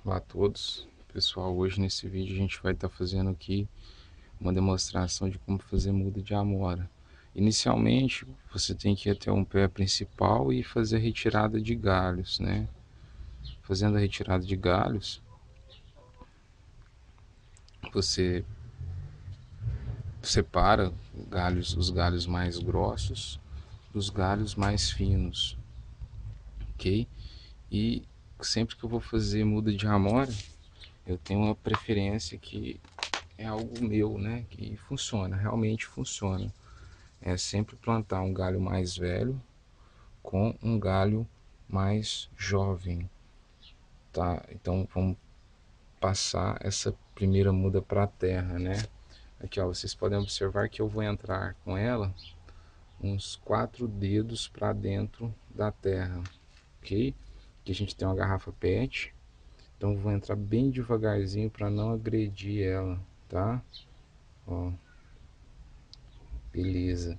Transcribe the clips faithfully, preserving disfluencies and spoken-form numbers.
Olá a todos, pessoal. Hoje nesse vídeo a gente vai estar fazendo aqui uma demonstração de como fazer muda de amora. Inicialmente você tem que ir até um pé principal e fazer a retirada de galhos, né? Fazendo a retirada de galhos, você separa galhos, os galhos mais grossos dos galhos mais finos, ok? E sempre que eu vou fazer muda de amora, eu tenho uma preferência que é algo meu, né? Que funciona, realmente funciona. É sempre plantar um galho mais velho com um galho mais jovem, tá? Então vamos passar essa primeira muda para a terra, né? Aqui, ó, vocês podem observar que eu vou entrar com ela uns quatro dedos para dentro da terra, ok? Aqui a gente tem uma garrafa pet, então vou entrar bem devagarzinho para não agredir ela, tá? Ó, beleza.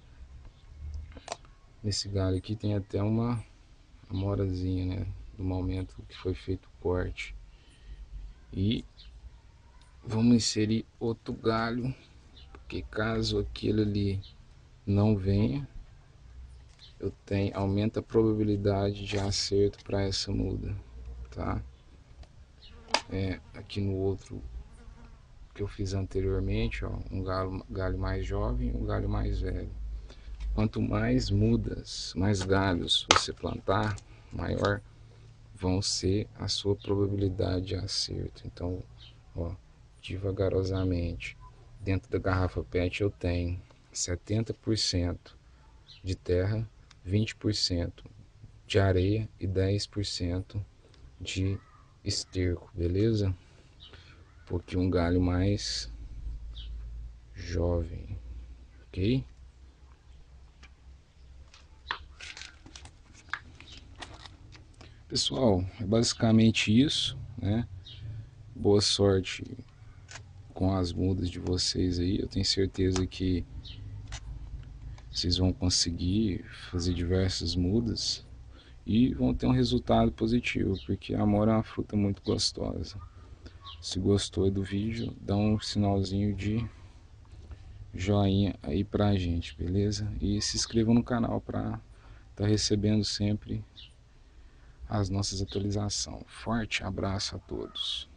Nesse galho aqui tem até uma amorazinha, né? Do momento que foi feito o corte. E vamos inserir outro galho, porque caso aquele ali não venha, eu tenho, aumenta a probabilidade de acerto para essa muda, tá? É, aqui no outro que eu fiz anteriormente, ó, um galho, galho mais jovem, um galho mais velho. Quanto mais mudas, mais galhos você plantar, maior vão ser a sua probabilidade de acerto. Então, ó, devagarosamente, dentro da garrafa pet eu tenho setenta por cento de terra, vinte por cento de areia e dez por cento de esterco, beleza? Porque um galho mais jovem, ok? Pessoal, é basicamente isso, né? Boa sorte com as mudas de vocês aí. Eu tenho certeza que vocês vão conseguir fazer diversas mudas e vão ter um resultado positivo, porque a amora é uma fruta muito gostosa. Se gostou do vídeo, dá um sinalzinho de joinha aí pra gente, beleza? E se inscreva no canal para estar recebendo sempre as nossas atualizações. Forte abraço a todos.